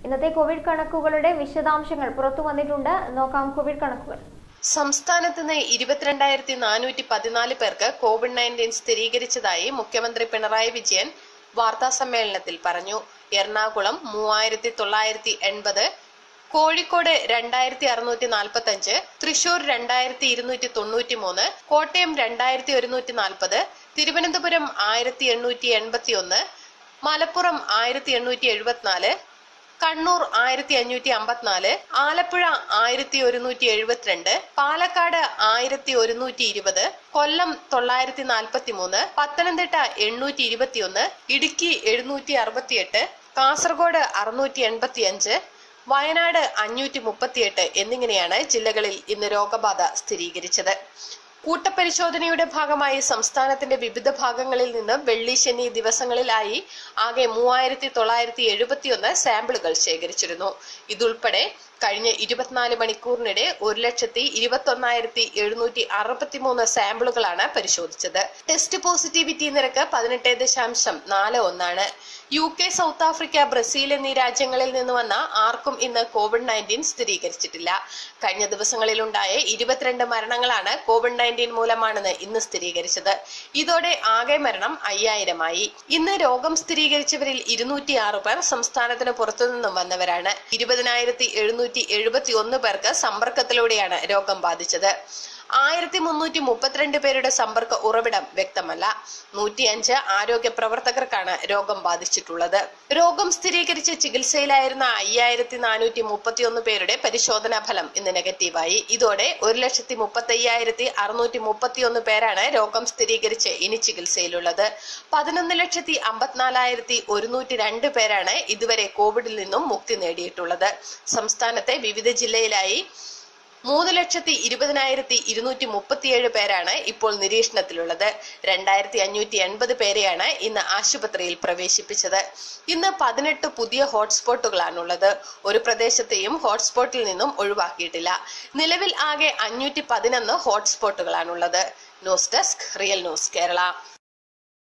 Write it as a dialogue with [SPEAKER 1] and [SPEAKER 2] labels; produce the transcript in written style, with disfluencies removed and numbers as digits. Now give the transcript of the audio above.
[SPEAKER 1] ഇന്നത്തെ കോവിഡ് കണക്കുകളുടെ വിശദാംശങ്ങൾ പുറത്തു വന്നിട്ടുണ്ട്. നോക്കാം കോവിഡ് കണക്കുകൾ.
[SPEAKER 2] സംസ്ഥാനത്ത് നിന്ന് 22,414 പേർക്ക് COVID-19 സ്ഥിരീകരിച്ചതായി മുഖ്യമന്ത്രി പിണറായി വിജയൻ വാർത്താസമ്മേളനത്തിൽ പറഞ്ഞു. എറണാകുളം 3,980, കോഴിക്കോട് 2,645, തൃശൂർ 2,293, കോട്ടയം 2,140, തിരുവനന്തപുരം 1,881, മലപ്പുറം 1,874, കണ്ണൂർ 1,554, ആലപ്പുഴ 1,172, പാലക്കാട് 1,120, കൊല്ലം 943, പത്തനംതിട്ട 821, ഇടുക്കി 768, കാസർഗോഡ് 685, വയനാട് 538 എന്നിങ്ങനെയാണ് ജില്ലകളിൽ ഇന്ന് രോഗബാധ സ്ഥിരീകരിച്ചത്. കൂട്ടപരിശോധനയുടെ ഭാഗമായി സംസ്ഥാനത്തിന്റെ വിവിധ ഭാഗങ്ങളിൽ നിന്ന് വെള്ളി ശനി ദിവസങ്ങളിലായി ആകെ 3,971 സാമ്പിളുകൾ ശേഖരിച്ചിരുന്നു. ഇതുൾപ്പെടെ കഴിഞ്ഞ 24 മണിക്കൂറിനിടെ 1,21,763 സാമ്പിളുകളാണ് പരിശോധിച്ചത്. ടെസ്റ്റ് പോസിറ്റിവിറ്റി നിരക്ക് 18.41. UK, സൗത്ത് ആഫ്രിക്ക, ബ്രസീൽ എന്നീ രാജ്യങ്ങളിൽ നിന്ന് വന്ന ആർക്കും ഇന്ന് COVID-19 സ്ഥിരീകരിച്ചിട്ടില്ല. കഴിഞ്ഞ ദിവസങ്ങളിലുണ്ടായ 22 മരണങ്ങളാണ് COVID-19 മൂലമാണെന്ന് ഇന്ന് സ്ഥിരീകരിച്ചത്. ഇതോടെ ആകെ മരണം 5,000 ഇന്ന് രോഗം സ്ഥിരീകരിച്ചവരിൽ 206 പേർ സംസ്ഥാനത്തിന് പുറത്തുനിന്നും വന്നവരാണ്. 20,771 പേർക്ക് സമ്പർക്കത്തിലൂടെയാണ് രോഗം ബാധിച്ചത്. 1,332 പേരുടെ സമ്പർക്ക ഉറവിടം വ്യക്തമല്ല. 105 ആരോഗ്യ പ്രവർത്തകർക്കാണ് രോഗം ബാധിച്ചിട്ടുള്ളത്. രോഗം സ്ഥിരീകരിച്ച് ചികിത്സയിലായിരുന്ന 5,431 പേരുടെ പരിശോധനാ ഫലം ഇന്ന് നെഗറ്റീവായി. ഇതോടെ 1,35,631 പേരാണ് രോഗം സ്ഥിരീകരിച്ച് ഇനി ചികിത്സയിലുള്ളത്. 11,54,102 പേരാണ് ഇതുവരെ കോവിഡിൽ നിന്നും മുക്തി നേടിയിട്ടുള്ളത്. സംസ്ഥാനത്തെ വിവിധ ജില്ലയിലായി 3,20,237 പേരാണ് ഇപ്പോൾ നിരീക്ഷണത്തിലുള്ളത്. 2,580 പേരെയാണ് ഇന്ന് ആശുപത്രിയിൽ പ്രവേശിപ്പിച്ചത്. ഇന്ന് 18 പുതിയ ഹോട്ട്സ്പോട്ടുകളാണുള്ളത്. ഒരു പ്രദേശത്തെയും ഹോട്ട്സ്പോട്ടിൽ നിന്നും ഒഴിവാക്കിയിട്ടില്ല. നിലവിൽ ആകെ 511 ഹോട്ട്സ്പോട്ടുകളാണുള്ളത്. News desk, real news Kerala.